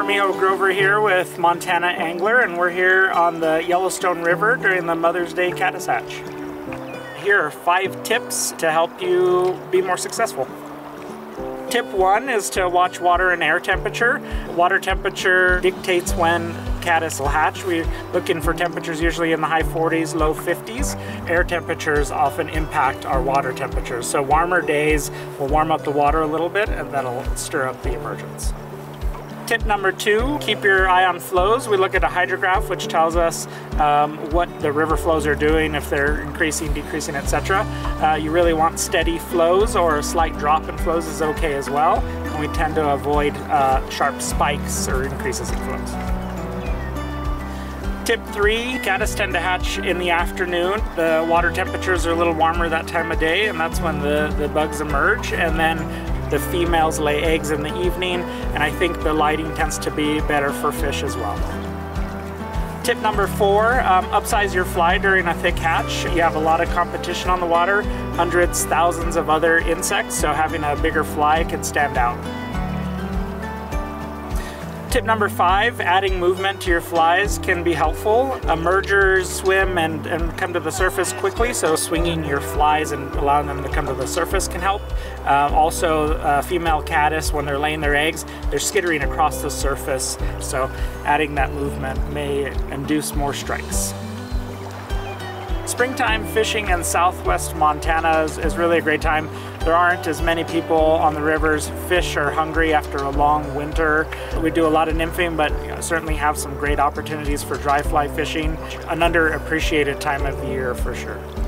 Armijo-Grover here with Montana Angler, and we're here on the Yellowstone River during the Mother's Day Caddis hatch. Here are 5 tips to help you be more successful. Tip 1 is to watch water and air temperature. Water temperature dictates when caddis will hatch. We're looking for temperatures usually in the high 40s, low 50s. Air temperatures often impact our water temperatures. So warmer days will warm up the water a little bit, and that'll stir up the emergence. Tip number 2, keep your eye on flows. We look at a hydrograph, which tells us what the river flows are doing, if they're increasing, decreasing, etc. You really want steady flows, or a slight drop in flows is okay as well. And we tend to avoid sharp spikes or increases in flows. Tip 3, caddis tend to hatch in the afternoon. The water temperatures are a little warmer that time of day, and that's when the bugs emerge. And then the females lay eggs in the evening, and I think the lighting tends to be better for fish as well. Tip number 4, upsize your fly during a thick hatch. You have a lot of competition on the water, hundreds, thousands of other insects, so having a bigger fly can stand out. Tip number 5, adding movement to your flies can be helpful. Emergers swim and come to the surface quickly, so swinging your flies and allowing them to come to the surface can help. Also, female caddis, when they're laying their eggs, they're skittering across the surface, so adding that movement may induce more strikes. Springtime fishing in southwest Montana is really a great time. There aren't as many people on the rivers. Fish are hungry after a long winter. We do a lot of nymphing, but certainly have some great opportunities for dry fly fishing. An underappreciated time of the year for sure.